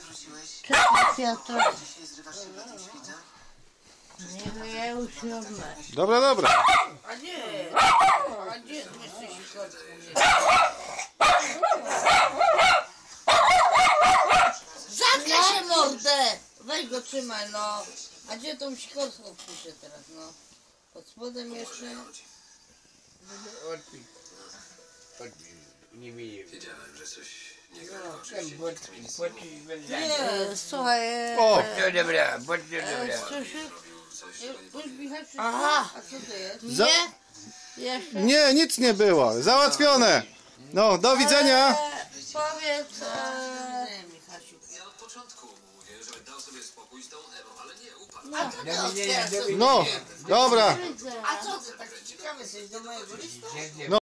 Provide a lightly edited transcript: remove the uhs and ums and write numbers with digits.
Cześć, Piotr. Nie, ja już 7. Dobra, dobra. A gdzie jesteś kotku? Zatkaj się mordę! Weź go trzymaj, no. A gdzie tą sikorstwo wpiszę teraz, no? Pod spodem jeszcze. Odpisz. Nie wiem. Wiedziałem, że coś nie gra. Nie, Słuchaj, O! No dobra, bądź dobra. aha, a co to jest? nie? Jeszcze? Nie, nic nie było. Załatwione. No, do widzenia. Powiedz, Ja od początku mówię, żeby dał sobie spokój z tą Ewą, ale nie, upadł. A co ty otwierasz? No, dobra. widzę. A co ty tak ciekawy jesteś do mojego listu?